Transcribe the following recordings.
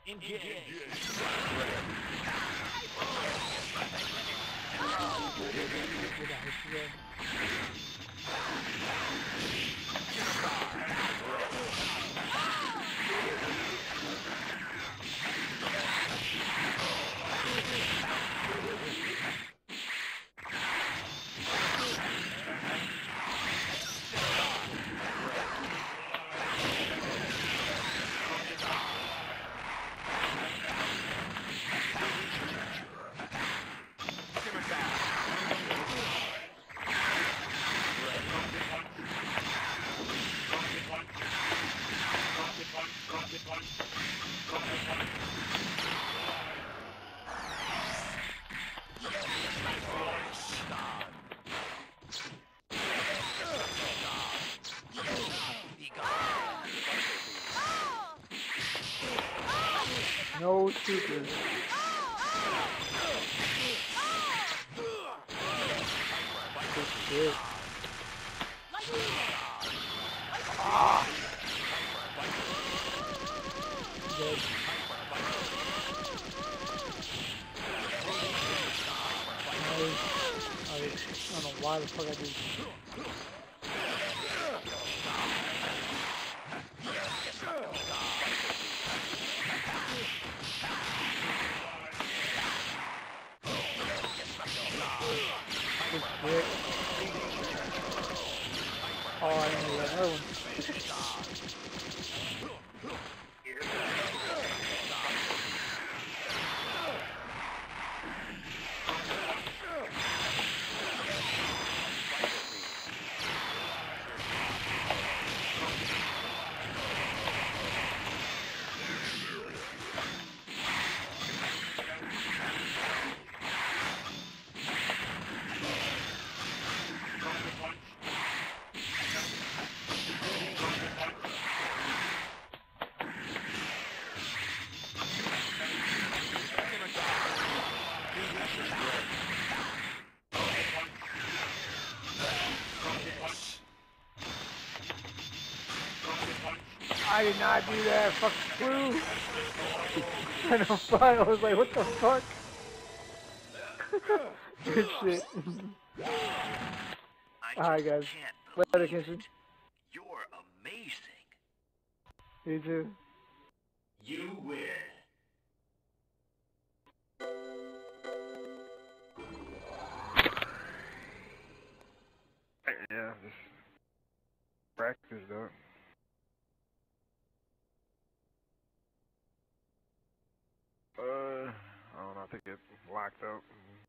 No super. Good shit. Ah! Dead. I don't know why the fuck I did. Good shit. Oh, I didn't know that one. I did not do that. Fuck flew. And I was like, what the fuck? Good shit. Alright, guys. Later, Kinshin. You're amazing. You too. You win. Yeah, just practice though. I don't know, I think it's locked up.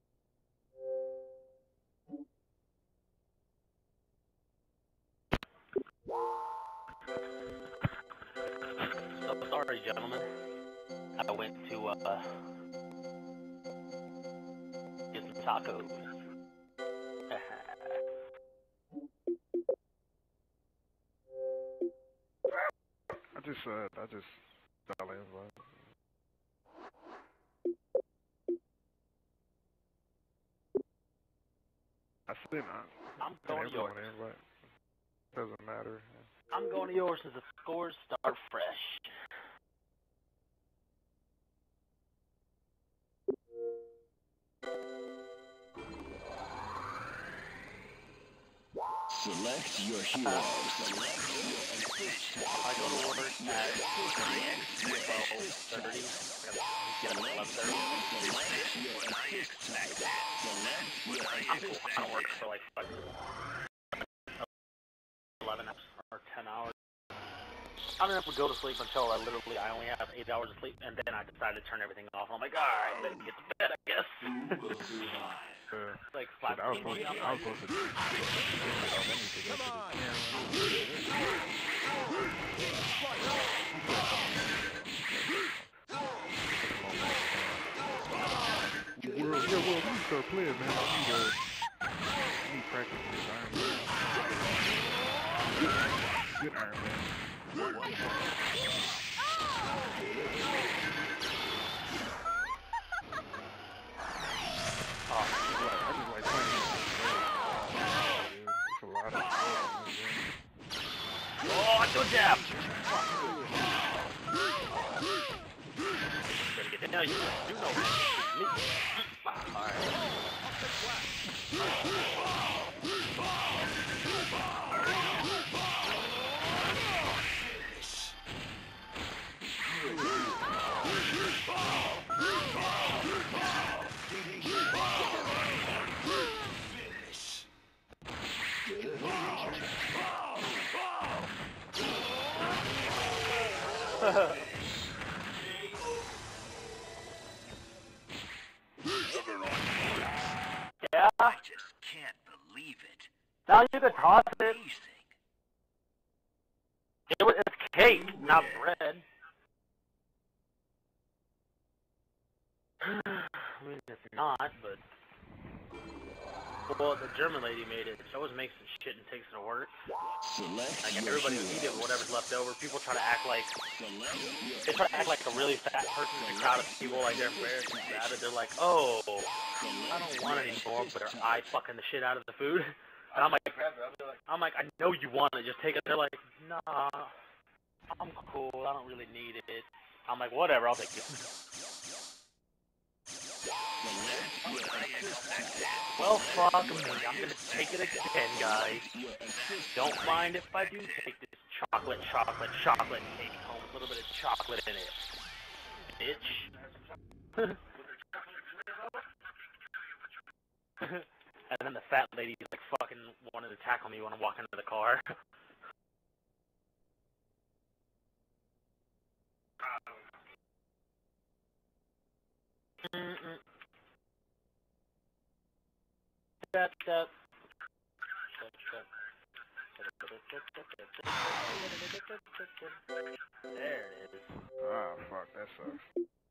So sorry, gentlemen. I went to get some tacos. I just fell in, but I still not. I'm going to yours. But doesn't matter. I'm going to yours since the scores start fresh. Select your hero. I go to work at 12:30. Get up at 11:30. I'm cool. I don't work for like 11 hours or 10 hours. I don't have to go to sleep until I only have 8 hours of sleep, and then I decided to turn everything off. I'm like, alright, then get to bed, I guess. Like 5 I was supposed to do World, yeah, well, we start playing, man. I need practice with Iron Man. Good Iron Man. I just like playing. It's a lot of Oh, I took a jab! Yeah, you do know me. Alright. Yeah? I just can't believe it. Now you can toss it. Amazing. It's cake, not bread. I mean, it's not, but... Well, the German lady made it. She always makes some shit and takes it to work. Like, everybody will eat it with whatever's left over. People try to act like... They try to act like a really fat person in a crowd of people, like they're embarrassed and sad. They're like, oh, I don't want it anymore, but they're eye fucking the shit out of the food. And I'm like, I know you want it, just take it. They're like, nah, I'm cool, I don't really need it. I'm like, whatever, I'll take it. Well, fuck me, I'm gonna take it again, guys. Don't mind if I do take this chocolate cake home with a little bit of chocolate in it. Bitch. And then the fat lady like fucking wanted to tackle me when I'm walking to the car. Step, step. There it is. Ah, fuck, that sucks.